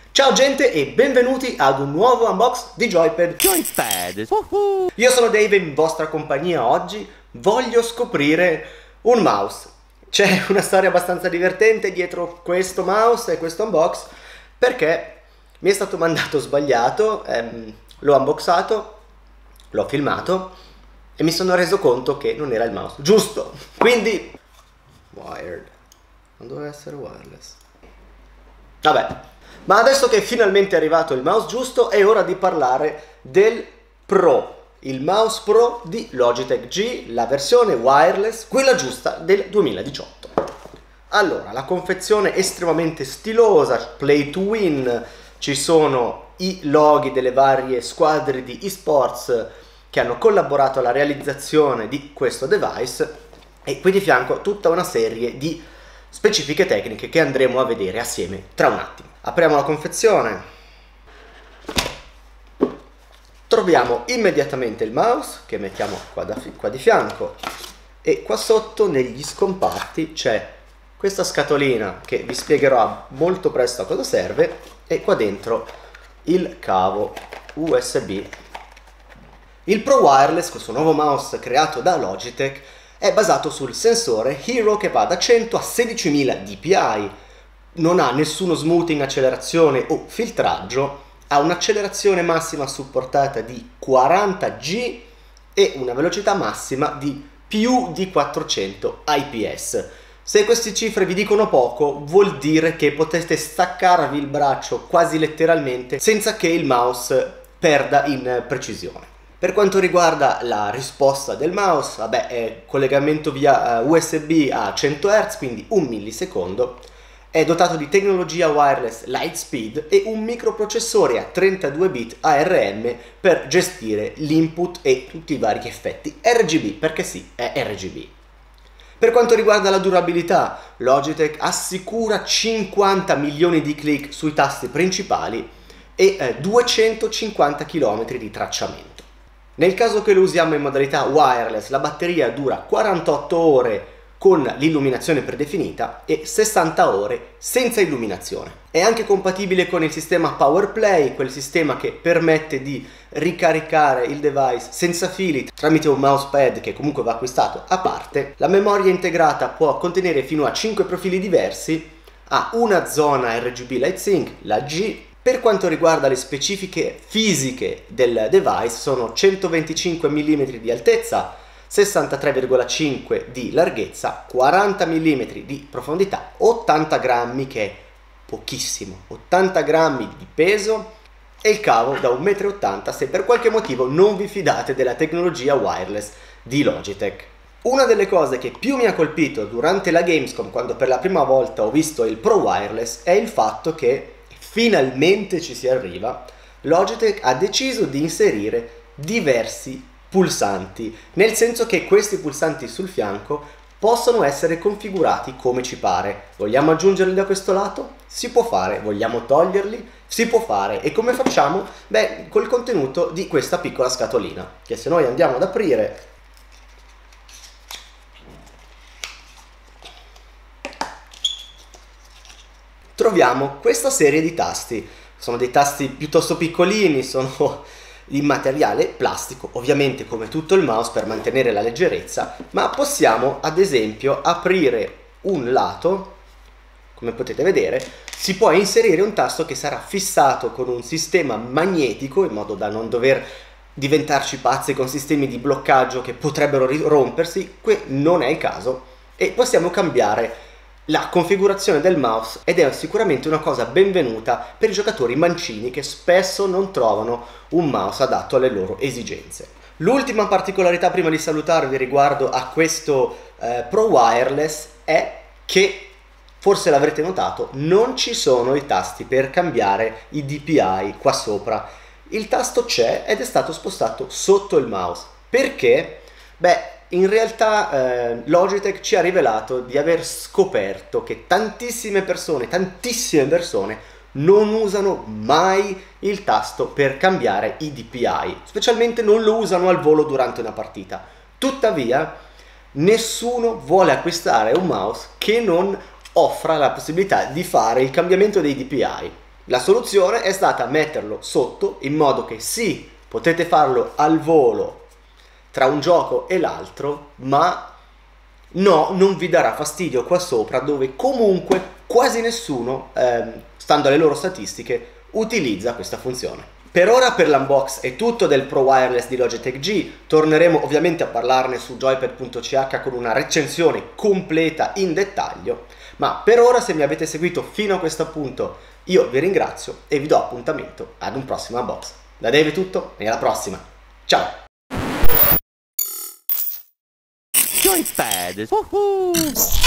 Ciao gente e benvenuti ad un nuovo unbox di Joypad. Io sono Dave e in vostra compagnia oggi voglio scoprire un mouse. C'è una storia abbastanza divertente dietro questo mouse e questo unbox perché mi è stato mandato sbagliato, l'ho unboxato, l'ho filmato e mi sono reso conto che non era il mouse giusto. Quindi wired, non doveva essere wireless. Vabbè. Ma adesso che è finalmente arrivato il mouse giusto è ora di parlare del Pro, il mouse Pro di Logitech G, la versione wireless, quella giusta del 2018. Allora, la confezione è estremamente stilosa, play to win, ci sono i loghi delle varie squadre di eSports che hanno collaborato alla realizzazione di questo device e qui di fianco tutta una serie di specifiche tecniche che andremo a vedere assieme tra un attimo. Apriamo la confezione, troviamo immediatamente il mouse che mettiamo qua di fianco e qua sotto negli scomparti c'è questa scatolina che vi spiegherò molto presto a cosa serve e qua dentro il cavo USB. Il Pro Wireless, questo nuovo mouse creato da Logitech, è basato sul sensore Hero che va da 100 a 16.000 dpi. Non ha nessuno smoothing, accelerazione o filtraggio, ha un'accelerazione massima supportata di 40 G e una velocità massima di più di 400 IPS. Se queste cifre vi dicono poco, vuol dire che potete staccarvi il braccio quasi letteralmente senza che il mouse perda in precisione. Per quanto riguarda la risposta del mouse, vabbè, è collegamento via USB a 100 Hz, quindi 1 millisecondo. È dotato di tecnologia wireless Lightspeed e un microprocessore a 32 bit ARM per gestire l'input e tutti i vari effetti RGB, perché sì, è RGB. Per quanto riguarda la durabilità, Logitech assicura 50 milioni di click sui tasti principali e 250 km di tracciamento. Nel caso che lo usiamo in modalità wireless, la batteria dura 48 ore con l'illuminazione predefinita e 60 ore senza illuminazione. È anche compatibile con il sistema PowerPlay, quel sistema che permette di ricaricare il device senza fili tramite un mousepad che comunque va acquistato a parte. La memoria integrata può contenere fino a 5 profili diversi, ha una zona RGB LightSync, la G. Per quanto riguarda le specifiche fisiche del device, sono 125 mm di altezza, 63,5 di larghezza, 40 mm di profondità, 80 grammi che è pochissimo, 80 grammi di peso e il cavo da 1,80 m se per qualche motivo non vi fidate della tecnologia wireless di Logitech. Una delle cose che più mi ha colpito durante la Gamescom, quando per la prima volta ho visto il Pro Wireless, è il fatto che finalmente ci si arriva. Logitech ha deciso di inserire diversi pulsanti, nel senso che questi pulsanti sul fianco possono essere configurati come ci pare. Vogliamo aggiungerli da questo lato? Si può fare. Vogliamo toglierli? Si può fare. E come facciamo? Beh, col contenuto di questa piccola scatolina, che se noi andiamo ad aprire troviamo questa serie di tasti. Sono dei tasti piuttosto piccolini, sono in materiale plastico, ovviamente come tutto il mouse per mantenere la leggerezza, ma possiamo ad esempio aprire un lato, come potete vedere, si può inserire un tasto che sarà fissato con un sistema magnetico in modo da non dover diventarci pazzi con sistemi di bloccaggio che potrebbero rompersi. Qui non è il caso e possiamo cambiare la configurazione del mouse ed è sicuramente una cosa benvenuta per i giocatori mancini che spesso non trovano un mouse adatto alle loro esigenze. L'ultima particolarità prima di salutarvi riguardo a questo Pro Wireless è che, forse l'avrete notato, non ci sono i tasti per cambiare i DPI qua sopra. Il tasto c'è ed è stato spostato sotto il mouse. Perché? Beh, in realtà Logitech ci ha rivelato di aver scoperto che tantissime persone non usano mai il tasto per cambiare i DPI, specialmente non lo usano al volo durante una partita. Tuttavia, nessuno vuole acquistare un mouse che non offra la possibilità di fare il cambiamento dei DPI. La soluzione è stata metterlo sotto in modo che sì, potete farlo al volo tra un gioco e l'altro, ma no, non vi darà fastidio qua sopra, dove comunque quasi nessuno, stando alle loro statistiche, utilizza questa funzione. Per ora per l'unbox è tutto del Pro Wireless di Logitech G, torneremo ovviamente a parlarne su joypad.ch con una recensione completa in dettaglio, ma per ora, se mi avete seguito fino a questo punto, io vi ringrazio e vi do appuntamento ad un prossimo unbox. Da Dave è tutto e alla prossima, ciao! Joypad. Woohoo!